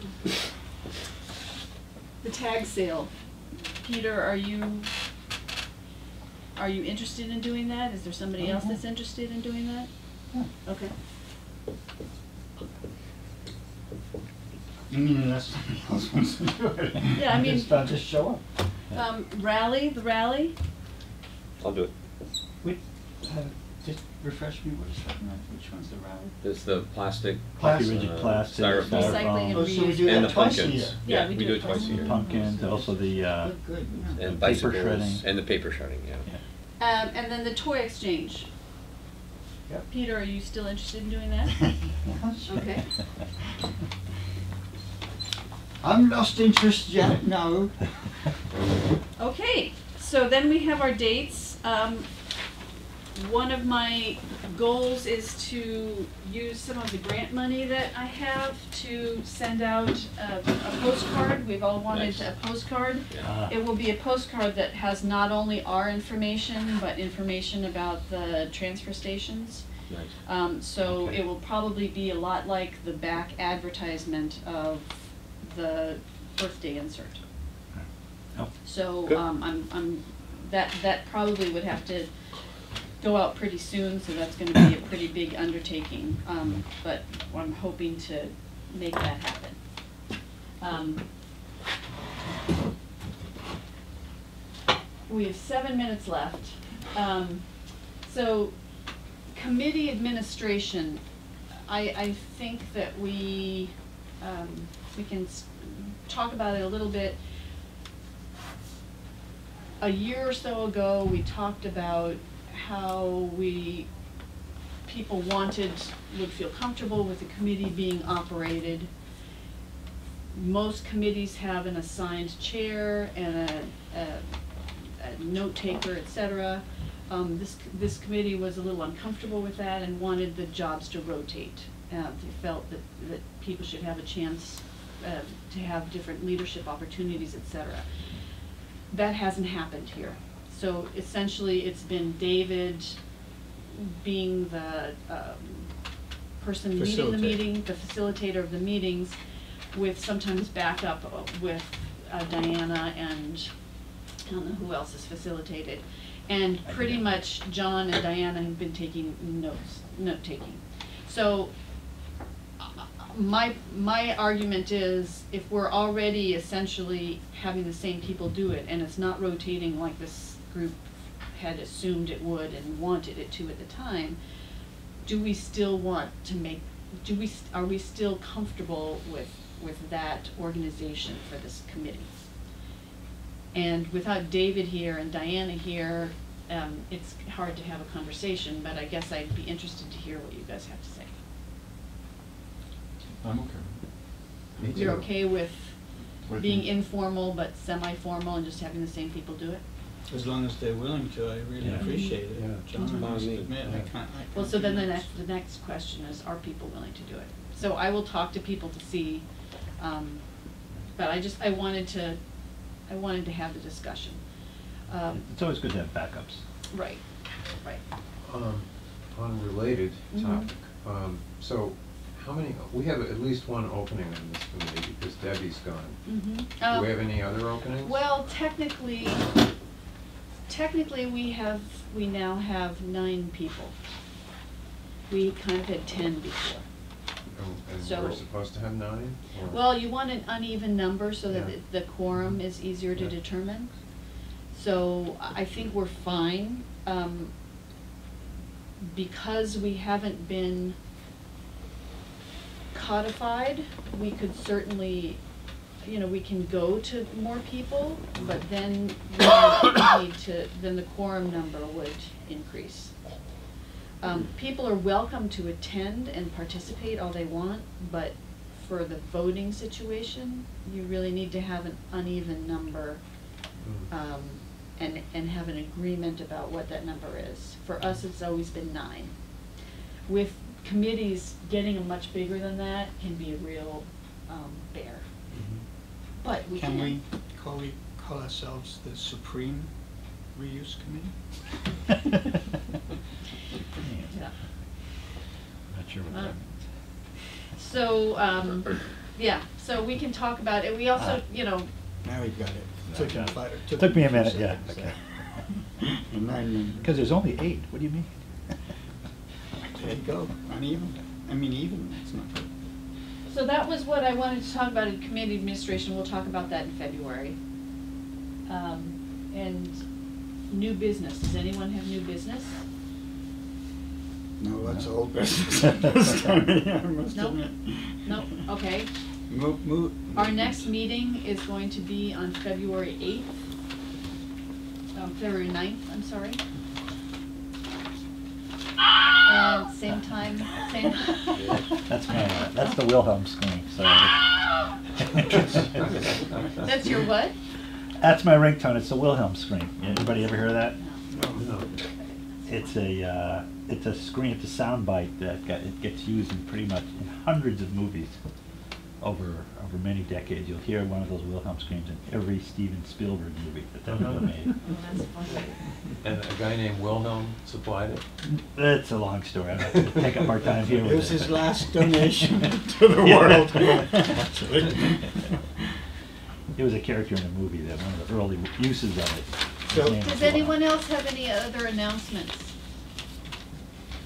the tag sale. Peter, are you, are you interested in doing that? Is there somebody else that's interested in doing that? Yeah. Okay. I mean, unless somebody else wants to do it. Yeah, I mean- Just, uh, just show up. Um, rally, the rally? I'll do it. Wait, uh, just refresh me, what is that, right? Which one's the rally? It's the plastic. Coffee Plastic. rigid uh, plastic, styrofoam. Recycling Oh, and so we do And that the twice a pumpkins. year? Yeah, Yeah, we we do do it it twice a twice. year. pumpkins, also the, uh, Good, good, yeah. And Paper bicycles, shredding. and the paper shredding, yeah. yeah. Um, and then the toy exchange. Yep. Peter, are you still interested in doing that? Yeah, sure. Okay. I'm lost interest yet, no. Okay, so then we have our dates. Um, one of my goals is to use some of the grant money that I have to send out a, a postcard. We've all wanted Nice. a postcard. Ah, It will be a postcard that has not only our information, but information about the transfer stations. Nice. Um, so Okay. it will probably be a lot like the back advertisement of the birthday insert. Oh. So, Good. um, I'm, I'm, that, that probably would have to go out pretty soon, so that's gonna be a pretty big undertaking, um, but I'm hoping to make that happen. Um, we have seven minutes left. Um, so, committee administration, I, I think that we, um, we can s- talk about it a little bit. A year or so ago, we talked about how we, people wanted, would feel comfortable with the committee being operated. Most committees have an assigned chair and a, a, a note taker, et cetera. Um, this, this committee was a little uncomfortable with that and wanted the jobs to rotate. Uh, they felt that, that people should have a chance uh, to have different leadership opportunities, et cetera. That hasn't happened here. So essentially, it's been David being the um, person leading the Facilitator. meeting, the facilitator of the meetings, with sometimes backup uh, with uh, Diana and I don't know who else is facilitated. And pretty much John and Diana have been taking notes, note taking. So uh, my my argument is, if we're already essentially having the same people do it, and it's not rotating like this group had assumed it would and wanted it to at the time, do we still want to make, do we, are we still comfortable with, with that organization for this committee? And without David here and Diana here, um, it's hard to have a conversation, but I guess I'd be interested to hear what you guys have to say. I'm okay. Me You're too. okay with With being me. informal but semi-formal and just having the same people do it? As long as they're willing to, I really Yeah. appreciate it. Yeah. John, I must Mhm. admit, I Yeah. can't, I can't. Well, so then the do next, the next question is, are people willing to do it? So I will talk to people to see, um, but I just, I wanted to, I wanted to have the discussion. Um, It's always good to have backups. right, right. Um, unrelated Mhm. topic, um, so how many, we have at least one opening on this committee because Debbie's gone. Mm-hmm. Do we have any other openings? Well, technically, technically, we have, we now have nine people. We kind of had ten before. And- And so- we're supposed to have nine? or- Well, you want an uneven number so that Yeah. the the quorum is easier to Yeah. determine. So I I think we're fine. Um, because we haven't been codified, we could certainly, you know, we can go to more people, but then we need to, then the quorum number would increase. Um, people are welcome to attend and participate all they want, but for the voting situation, you really need to have an uneven number, Mm. um, and, and have an agreement about what that number is. For us, it's always been nine. With committees, getting them much bigger than that can be a real, um, bear. But we can. Can we call, we call ourselves the Supreme Reuse Committee? Yeah. Not sure what that Uh, means. So, um, yeah, so we can talk about it. We also, Ah. you know, Now we've got it. Now Took I him got it. five- Took him me a few minute, yeah, seconds, okay. uh, Nine minutes. Because there's only eight, what do you mean? There you go, uneven. I mean, even, it's not good. so that was what I wanted to talk about in committee administration. We'll talk about that in February. Um, and new business. Does anyone have new business? No, that's No. old business. I must Nope. admit. Nope, okay. Move, move. Our next meeting is going to be on February eighth, um, February ninth, I'm sorry. And same time, same. That's my, uh, that's the Wilhelm scream, sorry. That's your what? That's my ringtone, it's the Wilhelm scream. Anybody ever hear that? No. It's a, uh, it's a screen, it's a sound bite that got, it gets used in pretty much in hundreds of movies over, over many decades. You'll hear one of those Wilhelm screams in every Steven Spielberg movie that's ever been made. Oh, that's funny. And a guy named Wilhelm supplied it? It's a long story, I don't have to take up our time here with It was it. his last donation to the Yeah. world. Actually. It was a character in a movie, that one of the early uses of it. His So- name was Does Wilhelm. anyone else have any other announcements?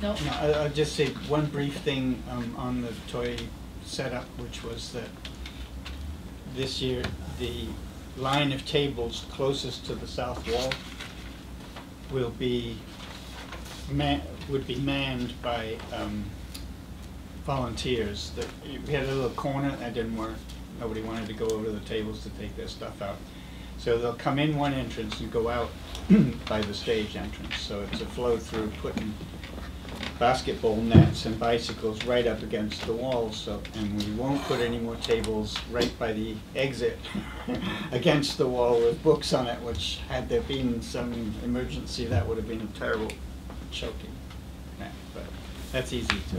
Nope. No, I- I'll just say one brief thing um, on the toy setup, which was that this year, the line of tables closest to the south wall will be man, would be manned by um, volunteers. That we had a little corner that didn't work. Nobody wanted to go over to the tables to take their stuff out. So they'll come in one entrance and go out by the stage entrance. So it's a flow through, putting basketball nets and bicycles right up against the walls. So, and we won't put any more tables right by the exit against the wall with books on it, which had there been some emergency, that would have been a terrible choking. Yeah, but that's easy to.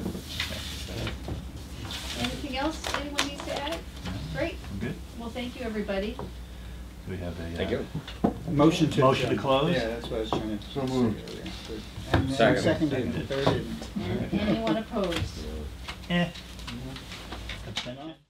Anything else anyone needs to add? Great. Good. Well, thank you, everybody. Do we have a? uh, Thank you. Motion to Motion to adjourn. close? Yeah, that's what I was trying to. So say moved. earlier. Good. And then Second. seconded and thirded. And anyone opposed? Eh. Abstention?